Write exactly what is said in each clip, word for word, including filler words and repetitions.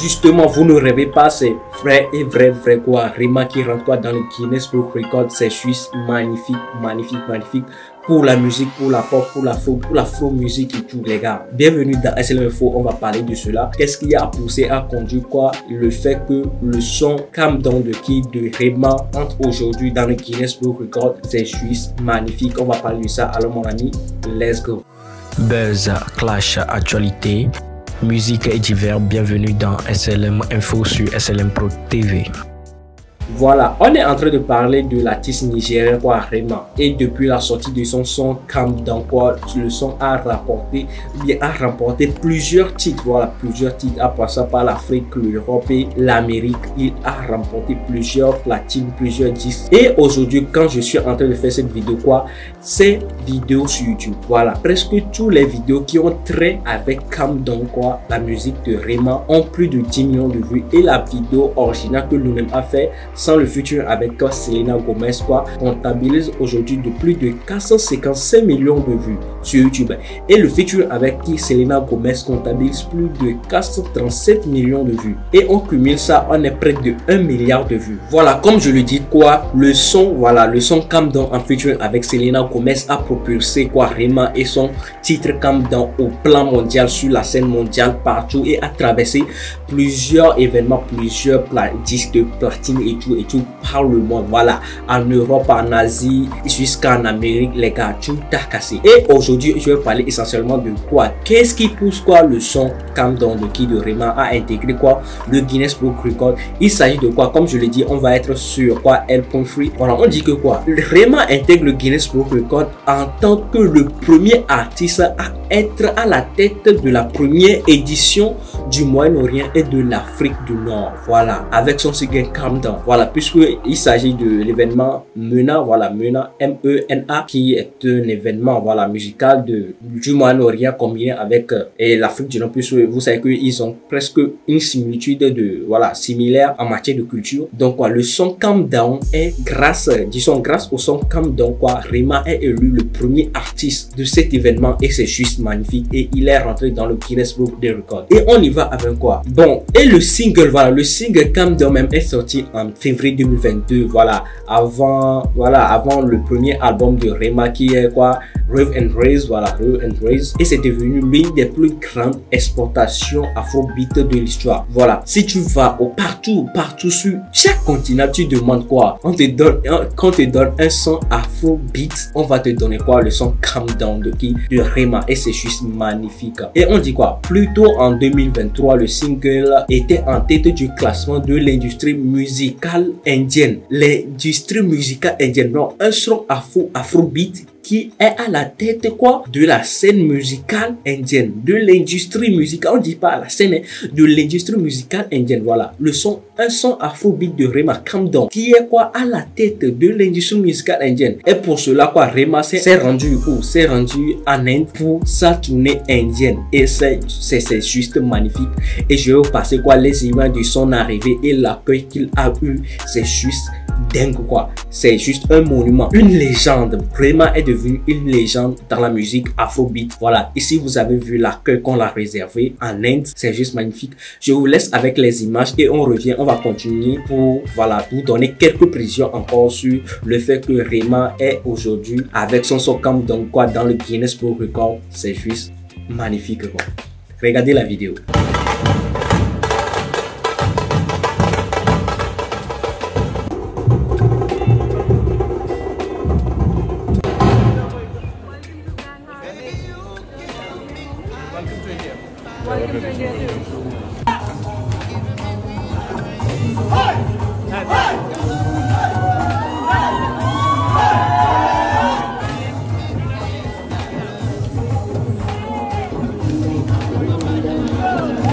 justement, vous ne rêvez pas, c'est vrai et vrai, vrai quoi. Rema qui rentre quoi dans le Guinness Book Record, c'est juste magnifique, magnifique, magnifique. Pour la musique, pour la pop, pour la faux, pour la flow musique et tout, les gars. Bienvenue dans S L M Info, on va parler de cela. Qu'est-ce qui a poussé à conduire quoi? Le fait que le son Calm Down de qui de Rema entre aujourd'hui dans le Guinness Book Record, c'est juste magnifique. On va parler de ça. Alors mon ami, let's go. Buzz, clash, actualité, musique et divers. Bienvenue dans S L M Info sur S L M Pro T V. Voilà, on est en train de parler de l'artiste nigérien quoi, Rema. Et depuis la sortie de son son Calm Down quoi, le son a rapporté, bien a remporté plusieurs titres. Voilà, plusieurs titres à passer par l'Afrique, l'Europe et l'Amérique. Il a remporté plusieurs platines, plusieurs disques. Et aujourd'hui, quand je suis en train de faire cette vidéo quoi, c'est vidéo sur YouTube. Voilà, presque tous les vidéos qui ont trait avec Calm Down quoi, la musique de Rema, ont plus de dix millions de vues. Et la vidéo originale que lui-même a fait sans le futur avec Selena Gomez quoi, comptabilise aujourd'hui de plus de quatre cent cinquante-cinq millions de vues sur YouTube. Et le feature avec qui Selena Gomez comptabilise plus de quatre cent trente-sept millions de vues. Et on cumule ça, on est près de un milliard de vues. Voilà, comme je le dis quoi, le son, voilà, le son Calm Down en feature avec Selena Gomez a propulsé quoi Rema et son titre Calm Down au plan mondial, sur la scène mondiale partout, et a traversé plusieurs événements, plusieurs disques de platine et tout et tout par le monde. Voilà, en Europe, en Asie, jusqu'en Amérique, les gars, tout a cassé. Et aujourd'hui, je vais parler essentiellement de quoi? Qu'est-ce qui pousse quoi le son Calm Down de qui de Rema à intégrer quoi le Guinness Book Record? Il s'agit de quoi? Comme je l'ai dit, on va être sur quoi L point Free. Voilà, on dit que quoi Rema intègre le Guinness Book Record en tant que le premier artiste à être à la tête de la première édition du Moyen-Orient et de l'Afrique du Nord. Voilà, avec son single Calm Down. Voilà, puisqu'il s'agit de l'événement MENA, voilà, MENA, M E N A, qui est un événement, voilà, musical de, du Moyen-Orient combiné avec euh, et l'Afrique du Nord, puisque vous savez qu'ils ont presque une similitude de, voilà, similaire en matière de culture. Donc, quoi, le son Calm Down est grâce, disons, grâce au son Calm Down, quoi, Rema est élu le premier artiste de cet événement et c'est juste magnifique et il est rentré dans le Guinness Book des records. Et on y va avec quoi? Bon, et le single, voilà, le single Calm Down même est sorti en février deux mille vingt-deux, voilà, avant, voilà, avant le premier album de Rema qui est quoi, Rave and Raise, voilà, Rave and Raise, et c'est devenu l'une des plus grandes exportations afrobeat de l'histoire. Voilà, si tu vas au partout, partout sur chaque continent, tu demandes quoi, on te donne, quand on te donne un son afrobeat, on va te donner quoi, le son Calm Down de qui, de Rema, et c'est juste magnifique. Et on dit quoi, plutôt en deux mille vingt-trois, le single était en tête du classement de l'industrie musicale indienne. L'industrie musicale indienne, non, un son afro afrobeat qui est à la tête quoi de la scène musicale indienne, de l'industrie musicale, on dit pas la scène, de l'industrie musicale indienne. Voilà, le son, un son afrobeat de Rema, Calm Down, qui est quoi à la tête de l'industrie musicale indienne. Et pour cela quoi, Rema s'est rendu où? S'est rendu en Inde pour sa tournée indienne. Et c'est juste magnifique. Et je vais vous passer quoi les images de son arrivée et l'accueil qu'il a eu. C'est juste dingue quoi, c'est juste un monument, une légende. Rema est devenu une légende dans la musique afrobeat. Voilà, ici vous avez vu l'accueil qu'on l'a réservé en Inde, c'est juste magnifique. Je vous laisse avec les images et on revient, on va continuer pour voilà vous donner quelques précisions encore sur le fait que Rema est aujourd'hui avec son son Calm Down quoi dans le Guinness Book Record. C'est juste magnifique quoi. Regardez la vidéo. Welcome to India too. Hey!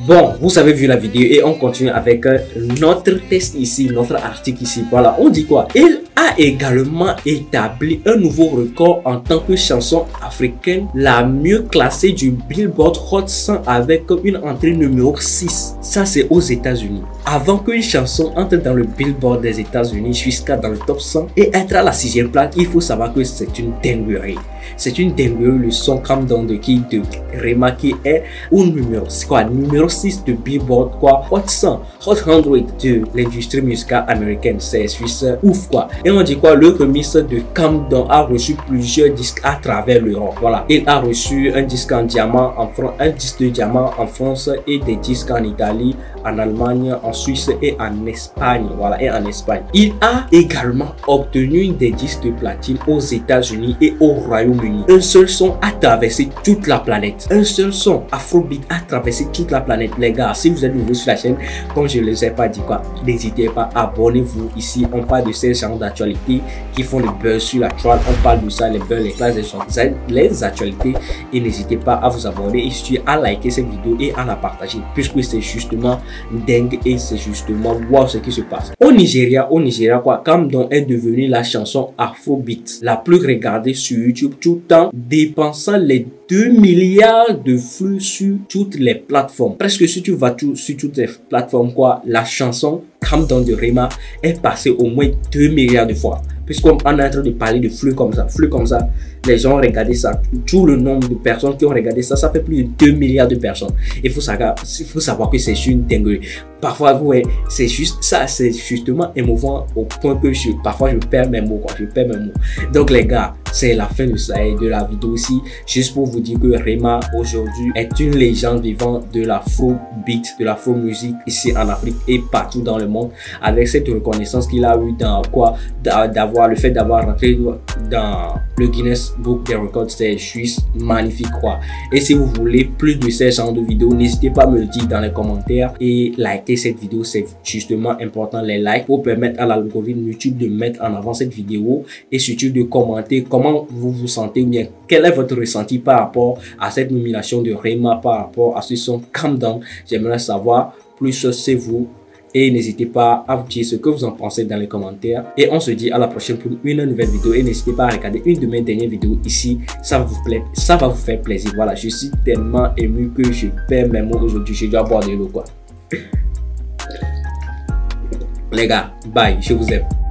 Bon, vous avez vu la vidéo et on continue avec euh, notre test ici, notre article ici. Voilà, on dit quoi? Il a également établi un nouveau record en tant que chanson africaine la mieux classée du Billboard Hot cent avec une entrée numéro six. Ça, c'est aux États-Unis. Avant qu'une chanson entre dans le Billboard des États-Unis jusqu'à dans le top cent et être à la sixième place, il faut savoir que c'est une dinguerie. C'est une dinguerie le son Calm Down de qui de Rema qui est au numéro quoi numéro six de Billboard quoi Hot cent, Hot cent de l'industrie musicale américaine. C'est suisse ouf quoi. Et on dit quoi, le remix de Calm Down a reçu plusieurs disques à travers l'Europe. Voilà, il a reçu un disque en diamant en France, un disque de diamant en France et des disques en Italie, en Allemagne, en Suisse et en Espagne. Voilà, et en Espagne. Il a également obtenu des disques de platine aux États-Unis et au Royaume-Uni. Un seul son a traversé toute la planète. Un seul son Afrobeat a traversé toute la planète. Les gars, si vous êtes nouveau sur la chaîne, comme je ne les ai pas dit quoi, n'hésitez pas, abonnez-vous. Ici, on parle de ces genres d'actualités qui font le buzz sur la toile. On parle de ça, les buzz, les classes, les, les actualités. Et n'hésitez pas à vous abonner et surtout à liker cette vidéo et à la partager, puisque c'est justement dingue et c'est justement wow ce qui se passe. Au Nigeria, au Nigeria quoi, Calm Down est devenu la chanson Afrobeat la plus regardée sur YouTube tout en dépensant les deux milliards de flux sur toutes les plateformes. Presque si tu vas tout, sur toutes les plateformes quoi, la chanson Calm Down de Rema est passée au moins deux milliards de fois. Puisqu'on est en train de parler de flux comme ça, flux comme ça, les gens ont regardé ça. Tout le nombre de personnes qui ont regardé ça, ça fait plus de deux milliards de personnes. Il faut savoir, il faut savoir que c'est une dinguerie. Parfois, vous voyez, c'est juste ça, c'est justement émouvant au point que je, parfois je perds mes mots, quoi, je perds mes mots. Donc les gars, c'est la fin de ça et de la vidéo aussi. Juste pour vous dire que Rema aujourd'hui est une légende vivante de l'afrobeat, de l'afro-musique ici en Afrique et partout dans le monde. Avec cette reconnaissance qu'il a eu dans quoi, d'avoir le fait d'avoir rentré dans le Guinness Book des Records, c'est juste magnifique quoi. Et si vous voulez plus de ces genres de vidéos, n'hésitez pas à me le dire dans les commentaires et likez cette vidéo, c'est justement important les likes pour permettre à l'algorithme YouTube de mettre en avant cette vidéo et surtout de commenter comment vous vous sentez ou bien quel est votre ressenti par rapport à cette nomination de Rema, par rapport à ce son Calm Down. J'aimerais savoir plus c'est vous. Et n'hésitez pas à vous dire ce que vous en pensez dans les commentaires. Et on se dit à la prochaine pour une nouvelle vidéo. Et n'hésitez pas à regarder une de mes dernières vidéos ici. Ça va vous plaire, ça va vous faire plaisir. Voilà, je suis tellement ému que je perds mes mots aujourd'hui. Je dois boire de l'eau quoi. Les gars, bye, je vous aime.